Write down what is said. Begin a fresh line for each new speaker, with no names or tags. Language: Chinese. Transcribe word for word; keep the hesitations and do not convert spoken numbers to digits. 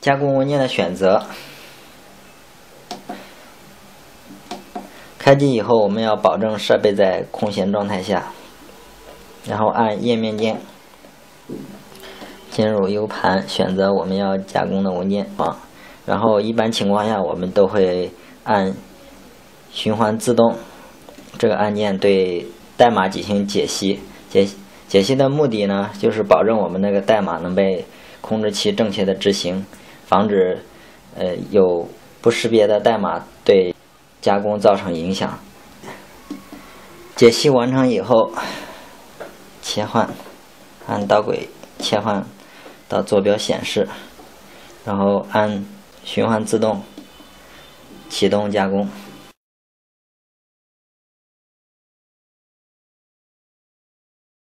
加工文件的选择。开机以后，我们要保证设备在空闲状态下，然后按页面键进入 U 盘，选择我们要加工的文件啊。然后一般情况下，我们都会按循环自动这个按键对代码进行解析。解解析的目的呢，就是保证我们那个代码能被控制器正确的执行，防止呃有不识别的代码对加工造成影响。解析完成以后，切换，按导轨切换到坐标显示，然后按循环自动启动加工。